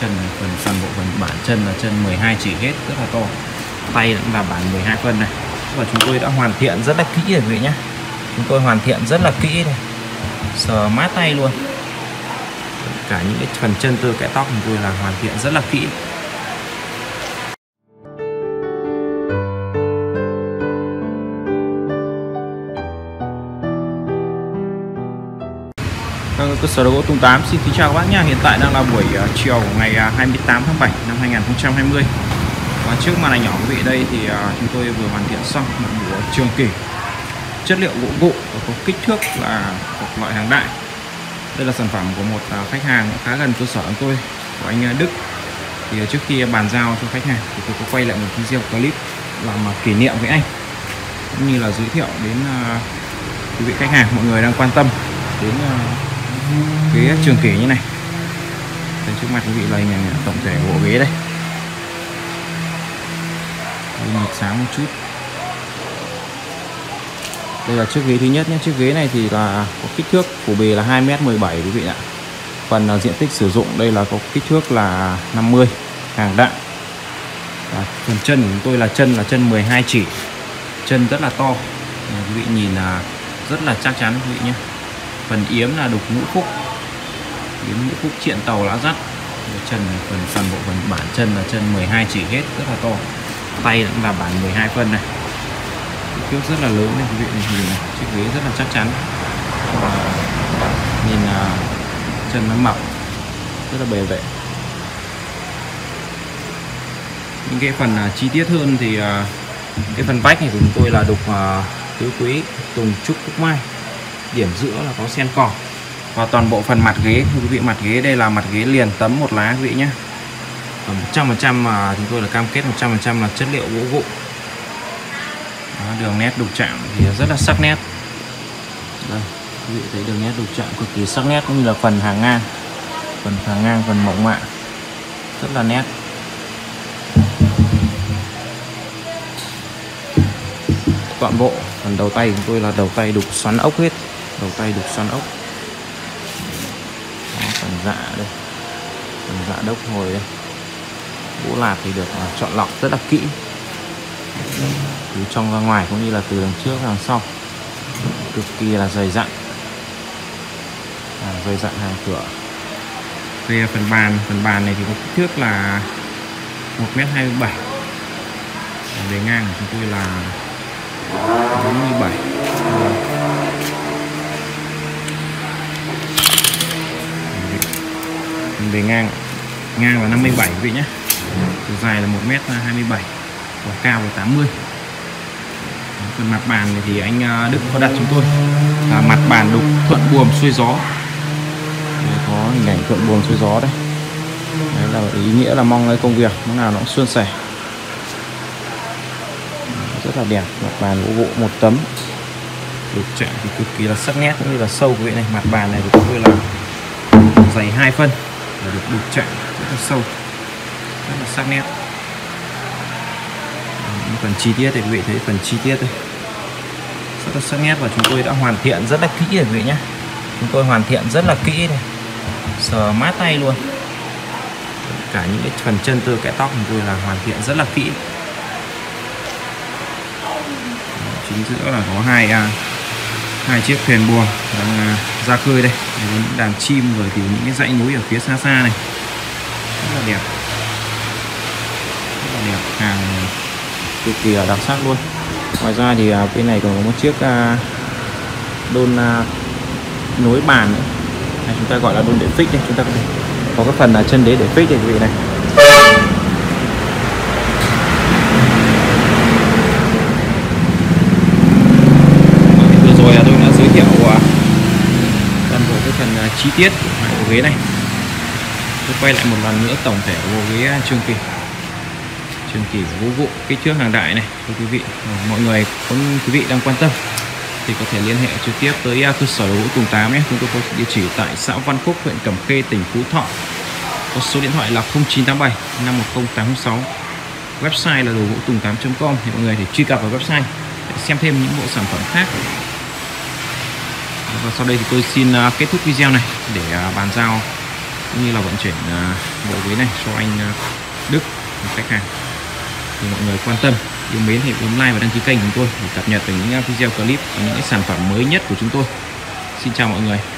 Chân phần bộ phận bản chân là chân 12 chỉ hết, rất là to. Tay cũng là bản 12 phân này. Và chúng tôi đã hoàn thiện rất là kỹ rồi quý vị nhé. Chúng tôi hoàn thiện rất là kỹ này, sờ mát tay luôn. Cả những cái phần chân tơ kẽ tóc chúng tôi là hoàn thiện rất là kỹ. Cơ sở đồ gỗ Tùng Tám xin kính chào các bác nhé. Hiện tại đang là buổi chiều ngày 28 tháng 7 năm 2020. Và trước màn ảnh nhỏ quý vị đây thì chúng tôi vừa hoàn thiện xong một bộ trường kỷ chất liệu gỗ gụ và có kích thước là một loại hàng đại. Đây là sản phẩm của một khách hàng khá gần cơ sở của tôi, của anh Đức. Thì trước khi bàn giao cho khách hàng thì tôi có quay lại một video clip làm kỷ niệm với anh, cũng như là giới thiệu đến quý vị khách hàng, mọi người đang quan tâm đến cái trường kỷ như này. Đây, trước mặt quý vị là hình ảnh tổng thể bộ ghế đây. Nhịp sáng một chút. Đây là chiếc ghế thứ nhất nhé. Chiếc ghế này thì là có kích thước phủ bề là 2m17 quý vị ạ. Phần diện tích sử dụng đây là có kích thước là 50, hàng đạn. Và phần chân của chúng tôi là chân 12 chỉ, chân rất là to. Quý vị nhìn là rất là chắc chắn quý vị nhé. Phần yếm là đục ngũ khúc, yếm ngũ khúc triện tàu lá dắt. Phần bộ phận bản chân là chân 12 chỉ hết, rất là to. Tay cũng là bản 12 phân này, kích thước rất là lớn này quý vị nhìn này. Chiếc ghế rất là chắc chắn. Nhìn chân nó mập, rất là bền vệ. Những cái phần chi tiết hơn thì cái phần vách này của chúng tôi là đục tứ quý, tùng trúc cúc mai. Điểm giữa là có sen cỏ. Và toàn bộ phần mặt ghế quý vị, mặt ghế đây là mặt ghế liền tấm một lá quý vị nhé. 100% mà chúng tôi là cam kết 100% là chất liệu gỗ gụ. Đường nét đục chạm thì rất là sắc nét. Đây, quý vị thấy đường nét đục chạm cực kỳ sắc nét, cũng như là phần hàng ngang, phần mỏng mạ rất là nét. Toàn bộ phần đầu tay của tôi là đầu tay đục xoắn ốc hết, đầu tay đục xoắn ốc. Đó, phần dạ đây, phần dạ đốc hồi đây. Gỗ lạt thì được chọn lọc rất là kỹ, từ trong ra ngoài cũng như là từ đằng trước ra đằng sau, cực kỳ là dày dặn, hàng cửa. Về phần bàn này thì có kích thước là 1m27, bề ngang của chúng tôi là 47. Bề ngang là 57 quý vị nhé. Chiều dài là 1m27 và cao là 80. Phần mặt bàn này thì anh Đức có đặt chúng tôi là mặt bàn đục thuận buồm xuôi gió. Đây, có hình ảnh thuận buồm xuôi gió đây. Đấy là ý nghĩa là mong cái công việc lúc nào nó cũng suôn sẻ. Rất là đẹp. Mặt bàn gỗ một tấm, đục chạm thì cực kỳ là sắc nét cũng như là sâu quý vị này. Mặt bàn này của chúng tôi là dày 2 phân và được đục chạm rất là sâu, rất là sắc nét. Phần chi tiết thì quý vị thấy phần chi tiết đây rất là sắc nét, và chúng tôi đã hoàn thiện rất là kỹ rồi quý vị nhé. Chúng tôi hoàn thiện rất là kỹ này, sờ mát tay luôn. Cả những cái phần chân tơ kẽ tóc chúng tôi là hoàn thiện rất là kỹ. Chính giữa là có hai chiếc thuyền buồm đang ra khơi đây, với những đàn chim rồi thì những cái dãy núi ở phía xa xa này, rất là đẹp, hàng cực kỳ đặc sắc luôn. Ngoài ra thì bên này còn có một chiếc đôn nối bàn nữa, hay chúng ta gọi là đôn để fix đây. Chúng ta có cái phần chân đế để fix đây quý vị này. Vừa rồi tôi đã giới thiệu toàn bộ cái phần chi tiết của ghế này. Tôi quay lại một lần nữa tổng thể của ghế trường kỷ gỗ gụ kích thước hàng đại này thưa quý vị. Mọi người quý vị đang quan tâm thì có thể liên hệ trực tiếp tới cơ sở đồ gỗ Tùng Tám nhé. Chúng tôi có địa chỉ tại xã Văn Phúc, huyện Cẩm Khê, tỉnh Phú Thọ. Có số điện thoại là 0987 510 806. Website là đồ gỗ tùng 8.com thì mọi người thể truy cập vào website để xem thêm những bộ sản phẩm khác. Và sau đây thì tôi xin kết thúc video này để bàn giao cũng như là vận chuyển bộ ghế này cho anh Đức, một khách hàng. Thì mọi người quan tâm yêu mến thì bấm like và đăng ký kênh của chúng tôi để cập nhật về những video clip và những cái sản phẩm mới nhất của chúng tôi. Xin chào mọi người.